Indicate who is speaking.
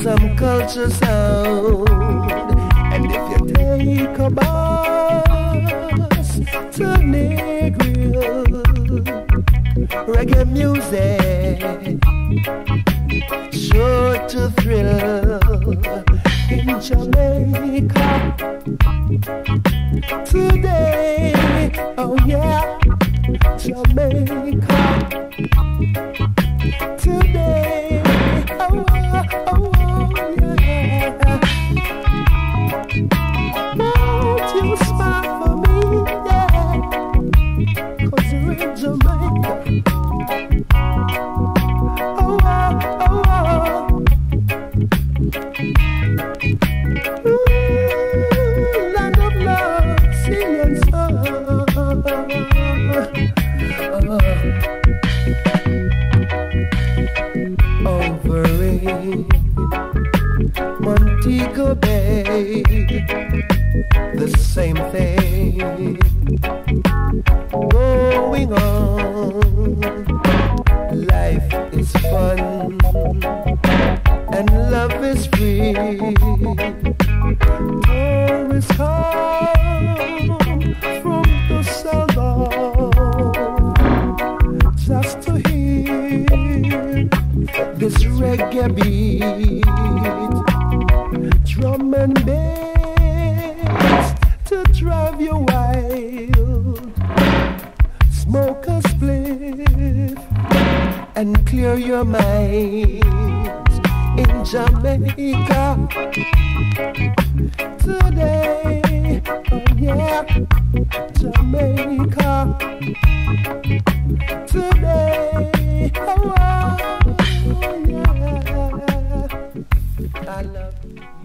Speaker 1: some culture sound. And if you take a bus to Negril, reggae music sure to thrill. In Jamaica today, oh yeah, Jamaica today, oh, oh, yeah. Won't you smile for me, yeah, 'cause we're in Jamaica. Oh, oh, oh, ooh, land of love, sea and sun. Over in Montego Bay, the same thing going on. Life is fun and love is free. Tourists come from the south just to hear this reggae beat, drum and bass to drive you wild. Smoke a spliff and clear your minds in Jamaica today. Oh yeah, Jamaica today. Oh, yeah, I love you.